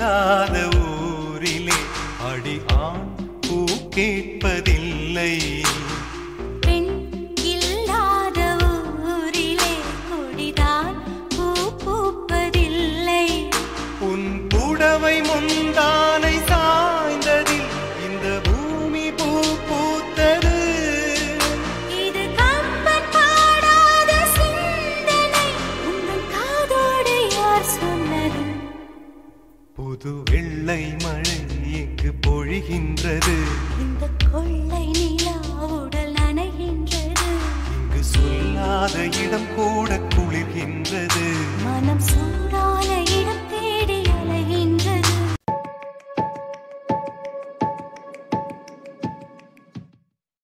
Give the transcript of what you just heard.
இல்லாத ஊரிலே அடி ஆண் பூ கேட்பதில்லை. பெண் இல்லாத ஊரிலே கொடிதான் பூ பூப்பதில்லை. உன் புடவை முந்தானை சாய்ந்ததில் இந்த பூமி பூ பூத்தது. இது கம்பன் பாடாத சிந்தனை, உங்கள் காதோடு யார் சொன்னது? புது வெள்ளை மழை இங்கு பொழிகின்றது. இந்த கொள்ளை நிலா உடல் நனைகின்றது. இங்கு சொல்லாத இடம் கூட